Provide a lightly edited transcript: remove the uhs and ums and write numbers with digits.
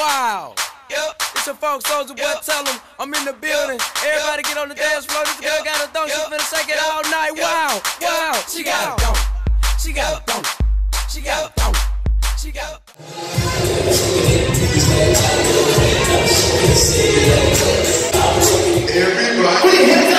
Wow. It's your folks, Soldier Boy, tell them I'm in the building. Everybody get on the dance floor. This girl got a thong, she finna shake it all night. Wow, wow. She got a thong. She got a thong. She got a thong. She got a Everybody.